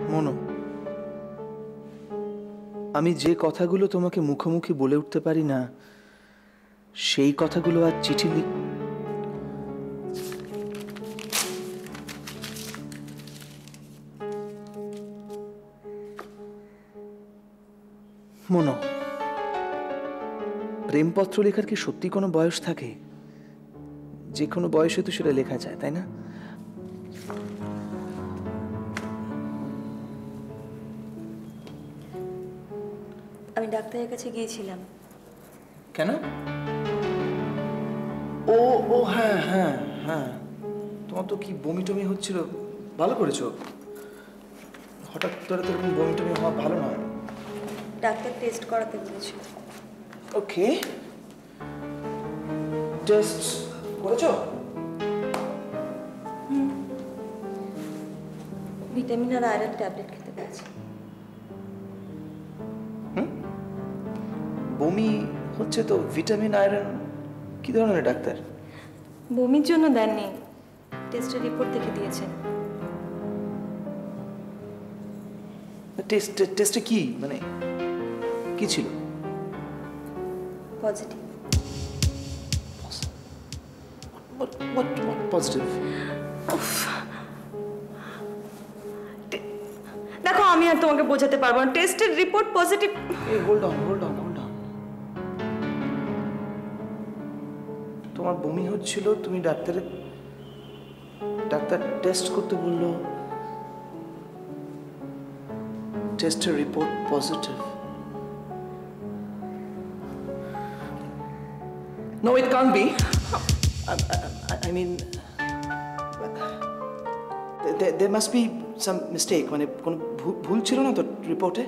মনো, আমি যে কথাগুলো তোমাকে মুখোমুখি বলে উঠতে পারি না, সেই কথাগুলো আজ চিঠি মনো, প্রেমপত্র লেখার কি সত্যি কোনো বয়স থাকে? যে কোনো বয়সে তো সেটা লেখা যায়, তাই না? আমি ডাক্তারের কাছে গিয়েছিলাম। কেন? ও ও হ্যাঁ হ্যাঁ হ্যাঁ, তোমার তো কি বমি টমি হচ্ছিল, ভালো করেছো। হঠাৎ করে তো এরকম বমি টমি হওয়া ভালো নয়। ডাক্তার টেস্ট করাতে বলেছিল। ওকে, টেস্ট করেছো? ভিটামিন আর আয়রন ট্যাবলেট খেতে বলেছে। বমি হচ্ছে তো ভিটামিন আয়রন কি ধরনের ডাক্তার? বমির জন্য দেননি, টেস্টের রিপোর্ট দেখে দিয়েছেন। টেস্টে কি মানে কি ছিল? পজিটিভ। What positive? দেখো, আমি আর তোমাকে বোঝাতে পারবো না, টেস্টের রিপোর্ট পজিটিভ। এই হোল্ড অন। তোমার বমি হচ্ছিল, তুমি ডাক্তার টেস্ট করতে বললো, টেস্টের report positive. No, it can't be. I mean, there must be some mistake. মানে কোনো ভুল ছিল না তো রিপোর্টে?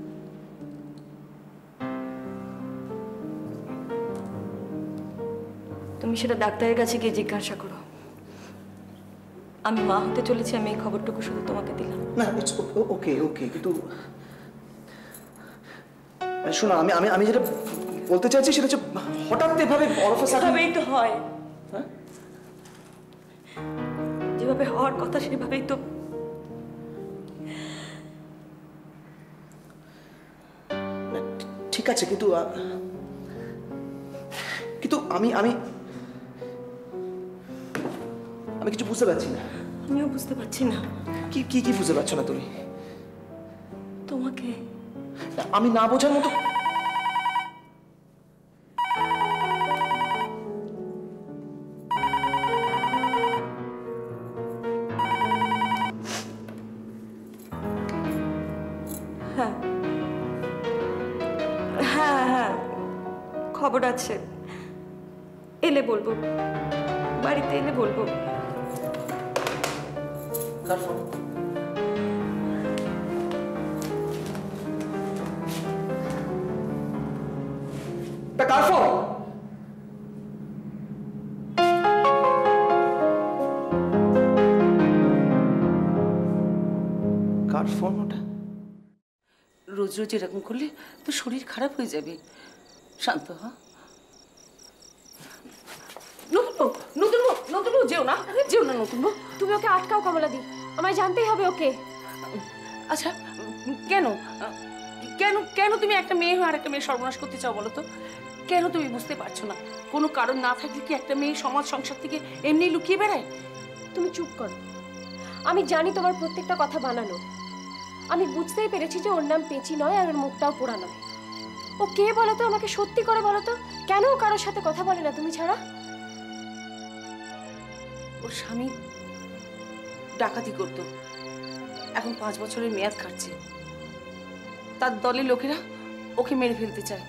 তুমি সেটা ডাক্তারের কাছে গিয়ে জিজ্ঞাসা করো। আমি মা হতে চলেছি, আমি এই খবরটুকু শুধু তোমাকে দিলাম। না, ইটস ওকে কিন্তু শোনো, আমি যেটা বলতে চাইছি সেটা হচ্ছে হঠাৎ এভাবে এভাবেই তো হয়। হ্যাঁ, যেভাবে হওয়ার কথা সেভাবেই তো। ঠিক আছে, কিন্তু আমি কিছু বুঝতে পারছি না। আমিও বুঝতে পারছি না। কি বুঝতে পারছো না তুমি? তোমাকে আমি না বোঝার মতো। হ্যাঁ হ্যাঁ হ্যাঁ, খবর আছে, এলে বলবো, বাড়িতে এলে বলবো। কার ফোন? কার ফোন ওটা? রোজ রোজ এরকম করলে তো শরীর খারাপ হয়ে যাবে। শান্ত হ। নতুন যেও না নতুন। তুমি ওকে আটকাও কমলাদি, আমায় জানতেই হবে ওকে। আচ্ছা, কেন কেন কেন তুমি একটা মেয়ে হয়ে আর একটা মেয়ে সর্বনাশ করতে চাও বলো তো? কেন তুমি বুঝতে পারছো না? কোনো কারণ না থাকলে কি একটা মেয়ে সমাজ সংসার থেকে এমনি লুকিয়ে বেড়ায়? তুমি চুপ করো, আমি জানি তোমার প্রত্যেকটা কথা বানানো। আমি বুঝতেই পেরেছি যে ওর নাম পেঁচি নয় আর ওর মুখটাও পোড়া নয়। ও কে বলো তো, আমাকে সত্যি করে বলো তো, কেন ও কারোর সাথে কথা বলে না তুমি ছাড়া? ওর স্বামী ডাকাতি করতো, এখন 5 বছরের মেয়াদ কাটছে। তার দলের লোকেরা ওকে মেরে ফেলতে চায়।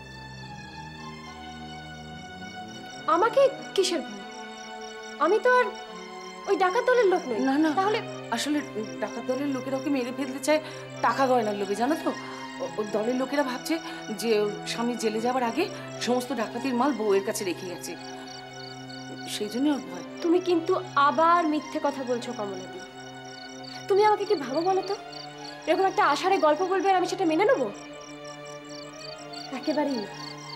আমাকে কিসের ভয়? আমি তো আর ওই ডাকাত দলের লোক নই। না তাহলে আসলে ডাকাত দলের লোকেরা ওকে মেরে ফেলতে চায় টাকা গয়নার লোভে, জানো তো? ওর দলের লোকেরা ভাবছে যে স্বামী জেলে যাওয়ার আগে সমস্ত ডাকাতির মাল বউয়ের কাছে রেখে গেছে, সেই জন্য ওর ভয়। তুমি কিন্তু আবার মিথ্যে কথা বলছো কমলাদি। তুমি আমাকে কি ভাবো বলো তো? এরকম একটা আষাঢ়ে গল্প বলবে আর আমি সেটা মেনে নেবো? একেবারেই না।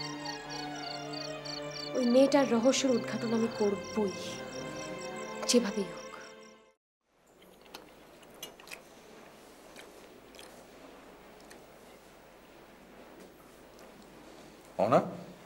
ওই মেয়েটার রহস্যের উদ্ঘাটন আমি করবই, যেভাবেই হোক। অহনা,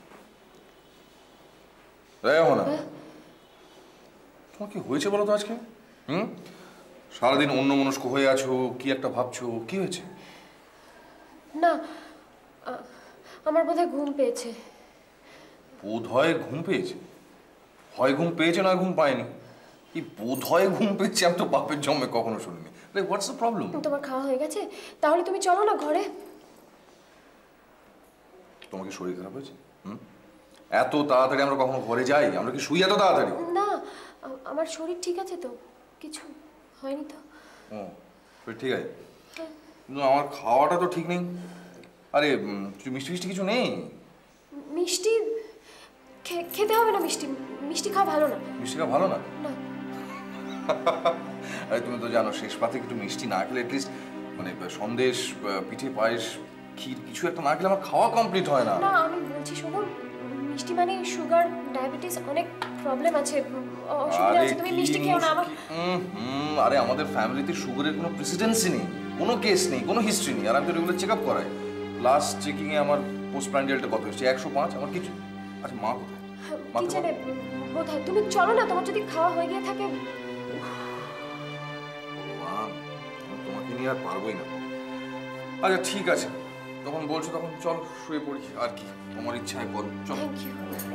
রে অহনা, তোমার কি হয়েছে বলো তো আজকে? সারাদিন অন্যমনস্ক হয়ে আছো, কি একটা ভাবছো, কি হয়েছে? না, আমার বোধহয় ঘুম পেয়েছে। বোধ হয় ঘুম পেয়েছে? হয় ঘুম পেয়েছে নয় ঘুম পায়নি। এই বোধ হয় ঘুম পেয়েছে আমি তো বাপের জন্মে কখনো শুনিনি। Like what's the problem? তোমার খাওয়া হয়ে গেছে? তাহলে তুমি চলো না ঘরে। তোমার কি শরীর খারাপ হয়েছে? এত তাড়াতাড়ি আমরা কখনো ঘরে যাই? আমরা কি শুই এত তাড়াতাড়ি? না, আমার শরীর ঠিক আছে তো, কিছু হয়নি তো। ও শরীর ঠিক আছে, কিন্তু আমার খাওয়াটা তো ঠিক নেই। আরে মিষ্টি মিষ্টি কিছু নেই? মিষ্টি খেতে হবে না, মিষ্টি মিষ্টি খাওয়া ভালো না। মিষ্টি খাওয়া ভালো না? না। আরে তুমি তো জানো শেষ পাতে একটু মিষ্টি না খেলে অ্যাটলিস্ট মানে সন্দেশ, পিঠে পায়েস, ক্ষীর কিছু একটা না খেলে আমার খাওয়া কমপ্লিট হয় না। না, আমি বলছি শোনো, মিষ্টি মানে সুগার, ডায়াবেটিস, অনেক প্রবলেম আছে, অসুবিধা আছে, তুমি মিষ্টি খেও না। আমার আরে আমাদের ফ্যামিলিতে সুগারের কোনো প্রেসিডেন্সি নেই, কোনো কেস নেই, কোনো হিস্ট্রি নেই। আর আমি তো রেগুলার চেক আপ করাই। লাস্ট চেকিং এ আমার পোস্ট প্রান্ডিয়ালটা কত হচ্ছে? 105। আমার কিছু। আচ্ছা মা কোথায়? কিচেনে বোধহয়। তুমি চলো না, তোমার যদি খাওয়া হয়ে গিয়ে থাকে। ভগবান, তোমাকে নিয়ে আর পারবোই না। আচ্ছা ঠিক আছে, তখন বলছো তখন চল শুয়ে পড়ি। আর কি তোমার ইচ্ছায় বল, চল। Thank you.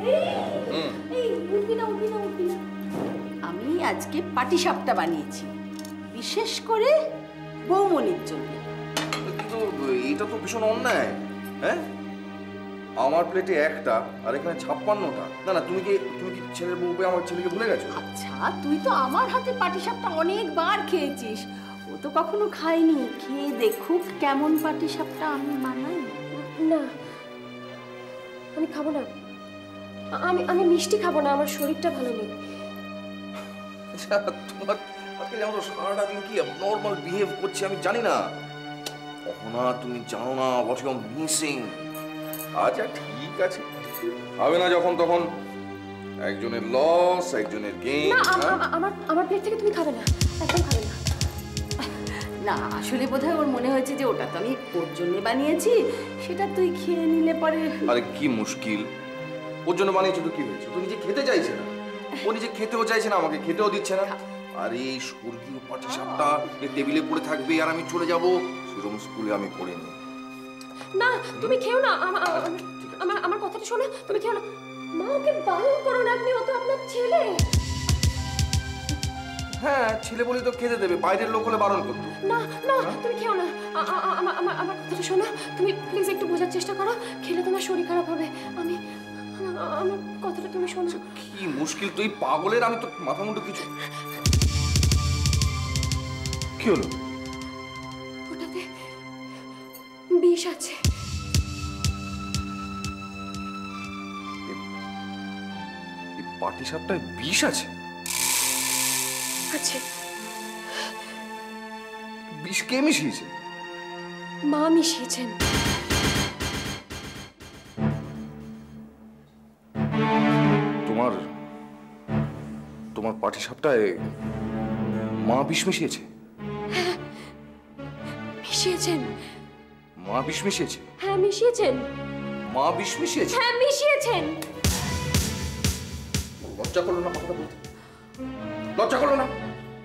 আমি আজকে পাটিসাপটা বানিয়েছি, বিশেষ করে বৌমনির জন্য। কিন্তু এটা তো ভীষণ অন্যায়। হ্যাঁ, আমার প্লেটে একটা আর এখানে 56টা। না না, তুমি কি ছেলের বউকে আমার ছেলেকে ভুলে গেছো? আচ্ছা, তুই তো আমার হাতে পাটিসাপটা অনেকবার খেয়েছিস, ও তো কখনো খায়নি। খেয়ে দেখুক কেমন পাটিসাপটা আমি বানাই। না, আমি খাবো না। আমি মিষ্টি খাবো না, আমার শরীরটা ভালো নেই। আচ্ছা, তোমার আজকে যেমন সারাটা দিন কি নর্মাল বিহেভ করছে আমি জানি না। অহনা, তুমি জানো না হোয়াট ইউ আর মিসিং। আচ্ছা ঠিক আছে, হবে না যখন তখন একজনের লস একজনের গেইন। না, আমার প্লেট থেকে তুমি খাবে না, একদম খাবে না। না, আসলে বোধহয় ওর মনে হয়েছে যে ওটা তো আমি ওর জন্য বানিয়েছি, সেটা তুই খেয়ে নিলে পরে। আরে কি মুশকিল, ওর জন্য বানিয়েছো তো কি হয়েছে? তো নিজে খেতে চাইছে না, ও নিজে খেতেও চাইছে না, আমাকে খেতেও দিচ্ছে না। আরে এই স্বর্গীয় পাটিসাপটা এই টেবিলে পড়ে থাকবে আর আমি চলে যাব, সেরকম স্কুলে আমি পড়িনি। না, তুমি খেও না, আমার কথাটা শোনো, তুমি খেও না। মা, ওকে বারণ করো না, আপনি ও তো আপনার ছেলে। হ্যাঁ, ছেলে বলি তো খেতে দেবে, বাইরের লোক হলে বারণ করতো। না না, তুমি খেও না। আমার কথাটা শোনো, তুমি প্লিজ একটু বোঝার চেষ্টা করো, খেলে তোমার শরীর খারাপ হবে। আমার কথাটা তুমি শোনো। কি মুশকিল, তুই পাগলের, আমি তো মাথা মুন্ডু কিছু। কি হলো? ওটাতে বিষ আছে। এই পাটিসাপটায় বিষ আছে? আছে। বিষ কে মিশিয়েছে? মা মিশিয়েছেন। তোমার পাটিসাপটায় মা বিষ মিশিয়েছে? মিশিয়েছেন। মা বিষ মিশিয়েছে? হ্যাঁ, মিশিয়েছেন। মা বিষ মিশিয়েছে? হ্যাঁ, মিশিয়েছেন। লজ্জা করলো না কথাটা বলতে? লজ্জা করলো না?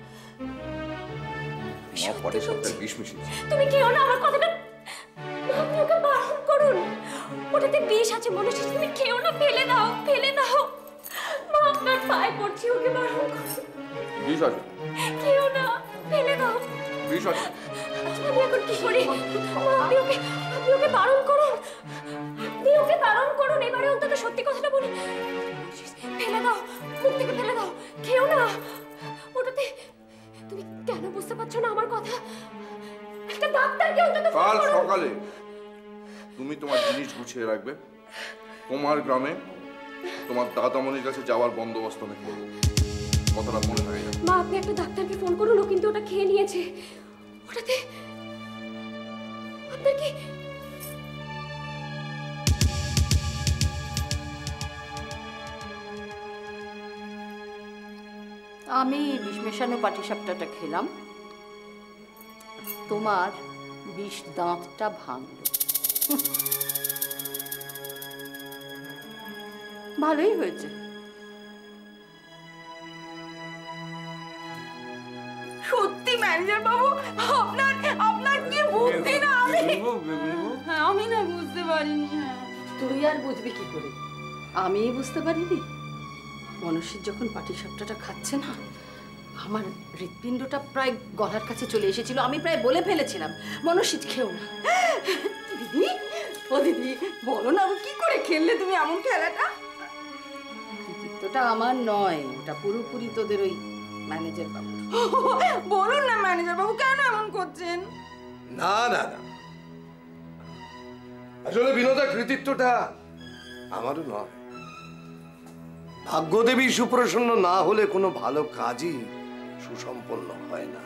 মা পাটিসাপটায় বিষ মিশিয়েছে? তুমি খেও না, আমার কথাটা। আপনি ওকে বারণ করুন, ওটাতে বিষ আছে বলে তুমি খেও না, ফেলে দাও, ফেলে দাও। মা, আপনার পায়ে পড়ছি, ওকে বারণ করুন। বিষ আছে? খেও না, ফেলে দাও। বিষ আছে? আমি এখন কি করি? মা, আপনি ওকে বারণ করুন, আপনি ওকে বারণ করুন। এবারে অন্তত সত্যি কথাটা বলুন। ফেলে দাও, মুখ থেকে ফেলে দাও, খেও না ওটাতে। তুমি কেন বুঝতে পারছো না আমার কথা? একটা ডাক্তারকে অন্তত ফোন কাল করুন। সকালে তুমি তোমার জিনিস গুছিয়ে রাখবে, তোমার গ্রামে তোমার দাদামণির কাছে যাওয়ার বন্দোবস্ত আমি করবো। কথাটা মনে থাকে যাবে। মা, আপনি একটা ডাক্তারকে ফোন করুন, ও কিন্তু ওটা খেয়ে নিয়েছে। ওটাতে আপনার কি? আমি বিষ মেশানো পাটিসাপটাটা খেলাম, তোমার বিষ দাঁতটা ভাঙলো। ভালোই হয়েছে। সত্যি ম্যানেজার বাবু, আপনার আপনার কি বুদ্ধি না! আমি না বুঝতে পারিনি। তুই আর বুঝবি কি করে? আমি বুঝতে পারিনি। মনস্বীর যখন পাটিসাপটাটা খাচ্ছে না, আমার হৃৎপিণ্ডটা প্রায় গলার কাছে চলে এসেছিল। আমি প্রায় বলে ফেলেছিলাম, মনস্বী খেও না। দিদি, ও দিদি, বলো না কি করে খেললে তুমি এমন খেলাটা? কৃতিত্বটা আমার নয়, ওটা পুরোপুরি তোদের ওই ম্যানেজার বাবু। বলুন না ম্যানেজার বাবু, কেন এমন করছেন? না না না, আসলে বিনোদা কৃতিত্বটা আমারও নয়। ভাগ্যদেবী সুপ্রসন্ন না হলে কোনো ভালো কাজই সুসম্পন্ন হয় না।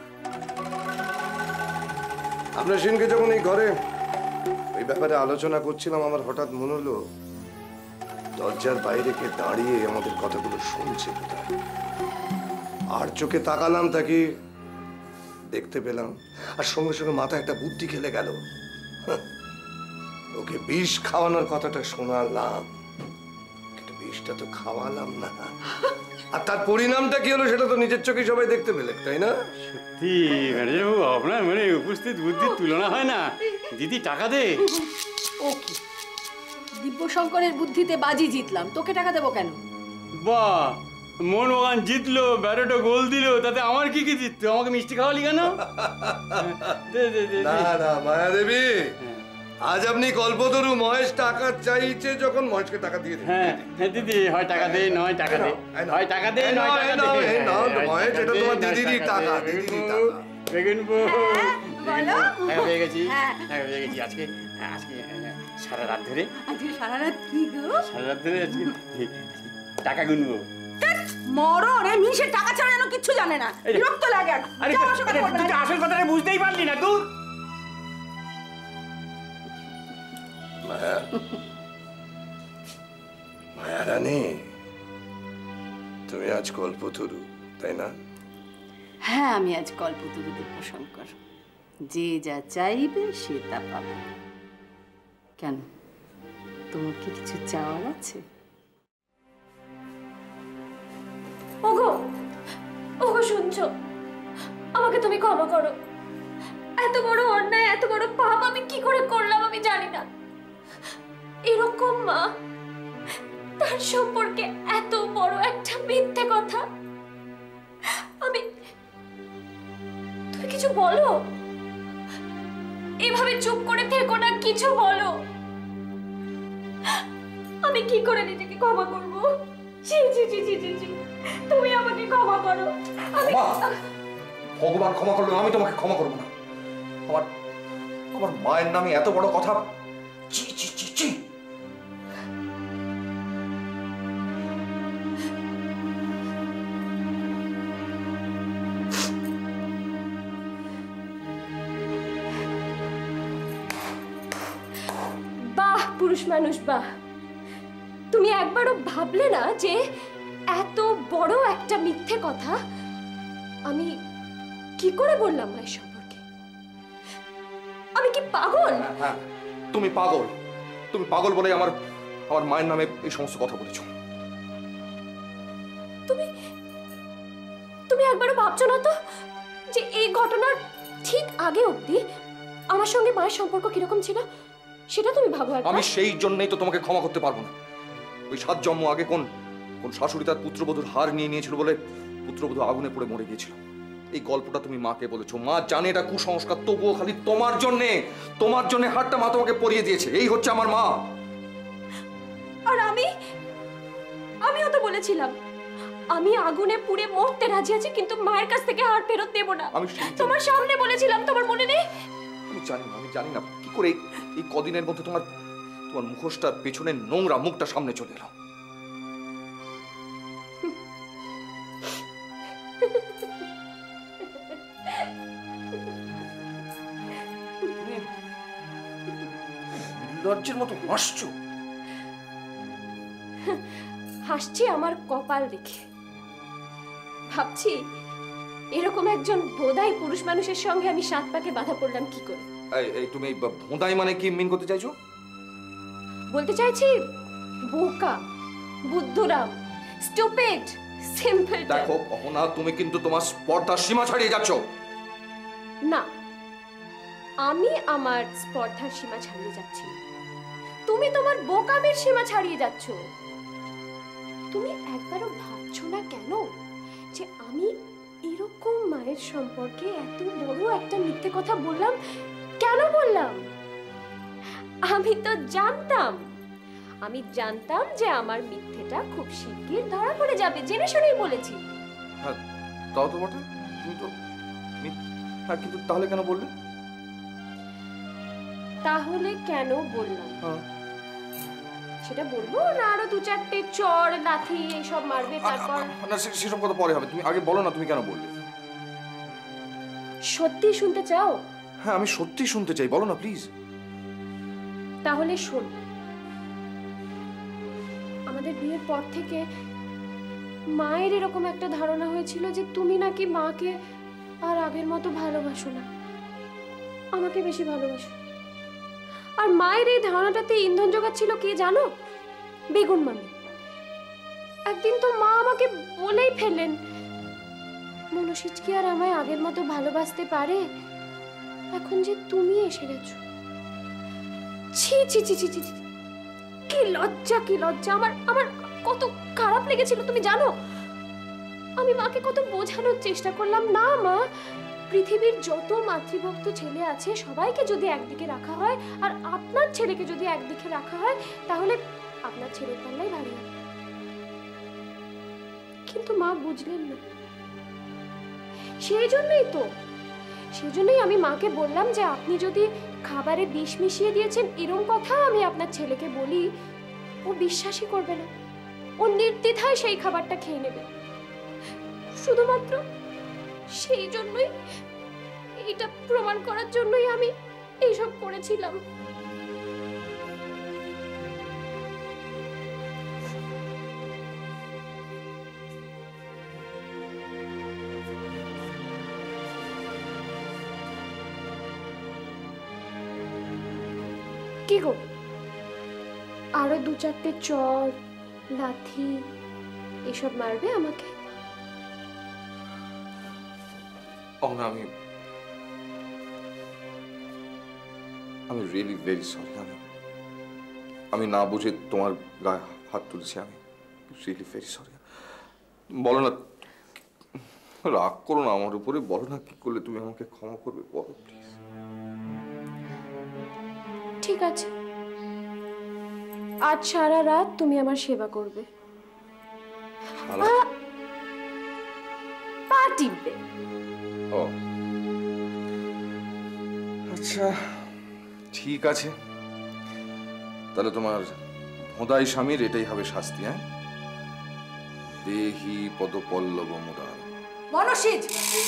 আমরা সেদিনকে যখন এই ঘরে এই ব্যাপারে আলোচনা করছিলাম, আমার হঠাৎ মনে হলো দরজার বাইরে কে দাঁড়িয়ে আমাদের কথাগুলো শুনছে কোথায়। আর চোখে তাকালাম, তাকে দেখতে পেলাম, আর সঙ্গে সঙ্গে মাথায় একটা বুদ্ধি খেলে গেল। ওকে বিষ খাওয়ানোর কথাটা শোনালাম, কিন্তু বিষটা তো খাওয়ালাম না। আর তার পরিণামটা কি হলো সেটা তো নিজের চোখে সবাই দেখতে পেলে, তাই না? সত্যি ম্যানেজারবাবু, আপনার মানে উপস্থিত বুদ্ধির তুলনা হয় না। দিদি টাকা দে। ও কি, দিব্যশঙ্করের বুদ্ধিতে বাজি জিতলাম, তোকে টাকা দেবো কেন? বাহ, মোহনবাগান জিতলো, ব্যারেটো গোল দিল, তাতে আমার কি কি জিততো? আমাকে মিষ্টি খাওয়ালি কেন? দে দে দে। না না মায়াদেবী, আজ আপনি কল্পতরু, মহেশ টাকা চাইছে যখন মহেশকে টাকা দিয়ে দিন। হ্যাঁ হ্যাঁ দিদি, হয় টাকা দে নয় টাকা দে, হয় টাকা দে নয় টাকা দে। মহেশ, এটা তোমার দিদিরই টাকা, দিদিরই টাকা। বেগুন বউ, বলো। টাকা পেয়ে গেছি, হ্যাঁ। টাকা পেয়ে গেছি। আজকে আজকে সারা রাত ধরে, আজকে সারা রাত কি গো? সারা রাত ধরে আজকে টাকা গুনবো। মরো রে, মিশে টাকা ছাড়া যেন কিচ্ছু জানে না। বিরক্ত লাগে। আরে তুই তো আসল কথাটা বুঝতেই পারলি না তুই। মায়া, মায়া রানী, তুমি আজ কল্পতরু, তাই না? হ্যাঁ, আমি আজ কল্পতরু দিব্যশঙ্কর। যে যা চাইবে সে তা পাবে। কেন, তোমার কি কিছু চাওয়ার আছে? ওগো, ওগো শুনছো? আমাকে তুমি ক্ষমা করো। এত বড় অন্যায়, এত বড় পাপ আমি কি করে করলাম আমি জানি না। এরকম মা, তার সম্পর্কে এত বড় একটা মিথ্যে কথা। আমি, তুমি কিছু বলো, এভাবে চুপ করে থেকো না, কিছু বলো। আমি কি করে নিজেকে ক্ষমা করবো? জি জি জি জি জি জি, তুমি আমাকে ক্ষমা করো। আমি ভগবান ক্ষমা করলো, আমি তোমাকে ক্ষমা করবো না। আমার আমার মায়ের নামে এত বড় কথা, চি চি চি চি। বাহ পুরুষ মানুষ, বাহ। তুমি একবারও ভাবলে না যে এত বড় একটা মিথ্যে কথা আমি কি করে বললাম মায়ের সম্পর্কে? আমি কি পাগল? হ্যাঁ, তুমি পাগল। তুমি পাগল বলে আমার আমার মায়ের নামে এই সমস্ত কথা বলেছো। তুমি তুমি একবারও ভাবছো না তো যে এই ঘটনার ঠিক আগে অবধি আমার সঙ্গে মায়ের সম্পর্ক কিরকম ছিল? সেটা তুমি ভাবো একবার। আমি সেই জন্যই তো তোমাকে ক্ষমা করতে পারবো না। ওই 7 জন্ম আগে কোন কোন শাশুড়ি তার পুত্রবধূর হার নিয়ে নিয়েছিল বলে পুত্রবধূ আগুনে পড়ে মরে গিয়েছিল। এই গল্পটা তুমি মাকে বলেছো। মা জানে এটা কুসংস্কার, তবুও খালি তোমার জন্য হারটা মা তোমাকে পরিয়ে দিয়েছে। এই হচ্ছে আমার মা। আর আমিও তো বলেছিলাম আমি আগুনে পুড়ে মরতে রাজি আছি, কিন্তু মায়ের কাছ থেকে হার ফেরত দেব না। আমি তোমার সামনে বলেছিলাম, তোমার মনে নেই? আমি জানি না কি করে এই কদিনের মধ্যে তোমার মুখোশটার পেছনে নোংরা মুখটা সামনে চলে এলো। লজ্জের মতো হাসছো। হাসছি আমার কপাল দেখে। ভাবছি এরকম একজন বোধাই পুরুষ মানুষের সঙ্গে আমি 7 পাকে বাধা পড়লাম কি করে। এই তুমি ভোঁদাই মানে কি মিন করতে চাইছো? বলতে চাইছি বোকা, বুদ্ধুরাম, স্টুপিড, সিম্পল। দেখো অহনা, তুমি কিন্তু তোমার স্পর্ধার সীমা ছাড়িয়ে যাচ্ছ। না, আমি আমার স্পর্ধার সীমা ছাড়িয়ে যাচ্ছি না। তুমি তোমার বোকামের সীমা ছাড়িয়ে যাচ্ছ। তুমি একবারও ভাবছো না কেন যে আমি এরকম মায়ের সম্পর্কে এত বড় একটা মিথ্যে কথা বললাম? কেন বললাম? আমি তো জানতাম, আমি জানতাম যে আমার মিথ্যেটা খুব শিগগির ধরা পড়ে যাবে, জেনে শুনেই বলেছি। হ্যাঁ তাও তো বটে, তুমি তো হ্যাঁ, কিন্তু তাহলে কেন বললে? তাহলে কেন বললাম সেটা বলবো না? আরো দু চারটে চড় লাথি এইসব মারবে তারপর? না, সেসব কথা পরে হবে। তুমি আগে বলো না, তুমি কেন বললে? সত্যি শুনতে চাও? হ্যাঁ, আমি সত্যি শুনতে চাই, বলো না প্লিজ। তাহলে শোন, আমাদের বিয়ের পর থেকে মায়ের এরকম একটা ধারণা হয়েছিল যে তুমি নাকি মাকে আর আগের মতো ভালোবাসো না, আমাকে বেশি ভালোবাসো। আর মায়ের এই ধারণাটাতে ইন্ধন জোগাচ্ছিল কে জানো? বেগুন মামি। একদিন তো মা আমাকে বলেই ফেললেন, মনসিজ কি আর আমায় আগের মতো ভালোবাসতে পারে এখন যে তুমি এসে গেছো? ছি ছি ছি ছি ছি, কি লজ্জা, কি লজ্জা! আমার আমার কত খারাপ লেগেছিল তুমি জানো? আমি মাকে কত বোঝানোর চেষ্টা করলাম, না মা, পৃথিবীর যত মাতৃভক্ত ছেলে আছে সবাইকে যদি একদিকে রাখা হয় আর আপনার ছেলেকে যদি একদিকে রাখা হয় তাহলে আপনার ছেলের পাল্লাই ভারী হবে। কিন্তু মা বুঝলেন না। সেই জন্যই আমি মাকে বললাম যে আপনি যদি খাবারে বিষ মিশিয়ে দিয়েছেন এরকম কথা আমি আপনার ছেলেকে বলি, ও বিশ্বাসই করবে না, ও নির্দ্বিধায় সেই খাবারটা খেয়ে নেবে। শুধুমাত্র সেই জন্যই, এটা প্রমাণ করার জন্যই আমি এইসব করেছিলাম। কি গো, আরো দু চারটে চড় লাথি এসব মারবে আমাকে? আমি রিয়েলি ভেরি সরি। আমি না বুঝে তোমার গায়ে হাত তুলেছি। আমি রিয়েলি ভেরি সরি। বলো না, রাগ করো না আমার উপরে, বলো না কি করলে তুমি আমাকে ক্ষমা করবে, বলো প্লিজ। ঠিক আছে, আজ সারা রাত তুমি আমার সেবা করবে, পা টিপবে। ও আচ্ছা, ঠিক আছে, তাহলে তোমার ভোঁদাই স্বামীর এটাই হবে শাস্তি। হ্যাঁ, দেহি পদপল্লব মুদার। মনসিজ,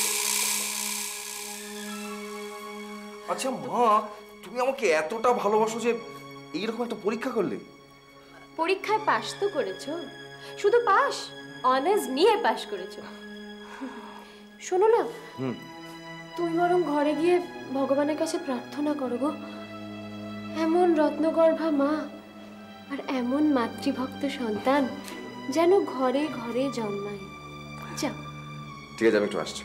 আচ্ছা মা, তুমি আমাকে এতটা ভালোবাসো যে এইরকম একটা পরীক্ষা করলে? পরীক্ষায় পাশ তো করেছো, শুধু পাশ, অনার্স নিয়ে পাশ করেছো। শোনো না, তুমি বরং ঘরে গিয়ে ভগবানের কাছে প্রার্থনা করো গো, এমন রত্নগর্ভা মা আর এমন মাতৃভক্ত সন্তান যেন ঘরে ঘরে জন্মায়। যাও। ঠিক আছে, আমি একটু আসছি।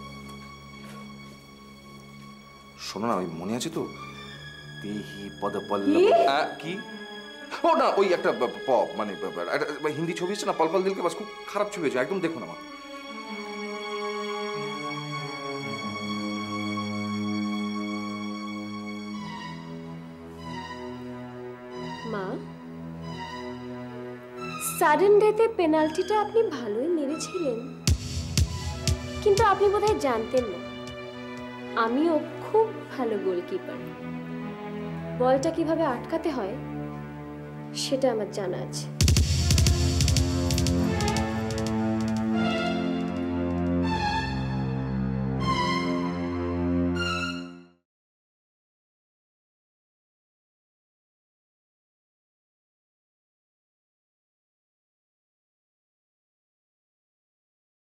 শোনো না, ওই মনে আছে তো, দেহি পদপল্লব কি? ও না, ওই একটা মানে হিন্দি ছবি আছে না, পল পল দিলকে, বাস খুব খারাপ ছবি আছে, একদম দেখো না মা। মা, সাডেন ডেথে পেনাল্টিটা আপনি ভালোই মেরেছিলেন, কিন্তু আপনি বোধহয় জানতেন না আমিও খুব ভালো গোলকিপার। বলটা কিভাবে আটকাতে হয় সেটা আমার জানা আছে।